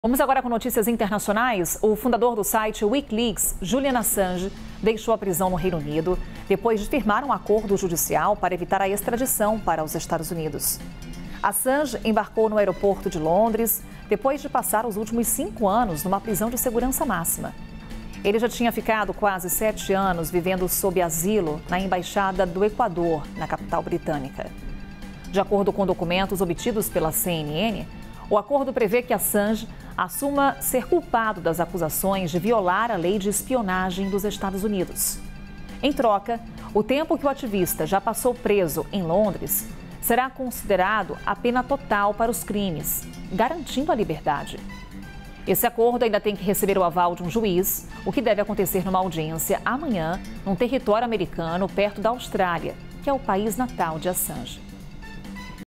Vamos agora com notícias internacionais. O fundador do site Wikileaks, Julian Assange, deixou a prisão no Reino Unido depois de firmar um acordo judicial para evitar a extradição para os Estados Unidos. Assange embarcou no aeroporto de Londres depois de passar os últimos 5 anos numa prisão de segurança máxima. Ele já tinha ficado quase 7 anos vivendo sob asilo na Embaixada do Equador, na capital britânica. De acordo com documentos obtidos pela CNN, o acordo prevê que Assange assuma ser culpado das acusações de violar a lei de espionagem dos Estados Unidos. Em troca, o tempo que o ativista já passou preso em Londres será considerado a pena total para os crimes, garantindo a liberdade. Esse acordo ainda tem que receber o aval de um juiz, o que deve acontecer numa audiência amanhã, num território americano perto da Austrália, que é o país natal de Assange.